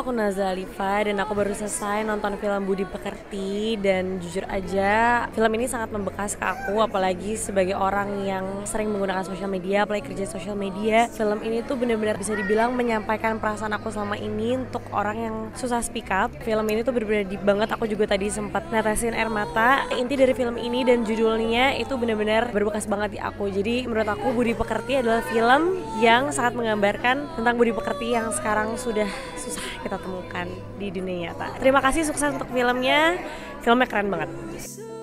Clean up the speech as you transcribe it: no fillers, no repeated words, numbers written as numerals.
aku Naza Alifa dan aku baru selesai nonton film Budi Pekerti. Dan jujur aja film ini sangat membekas ke aku, apalagi sebagai orang yang sering menggunakan sosial media, apalagi kerja sosial media. Film ini tuh benar-benar bisa dibilang menyampaikan perasaan aku selama ini untuk orang yang susah speak up. Film ini tuh benar-benar deep banget, aku juga tadi sempat netesin air mata. Inti dari film ini dan judulnya itu benar-benar berbekas banget di aku. Jadi menurut aku Budi Pekerti adalah film yang sangat menggambarkan tentang budi pekerti yang sekarang sudah susah kita temukan di dunia nyata. Terima kasih, sukses untuk filmnya. Filmnya keren banget.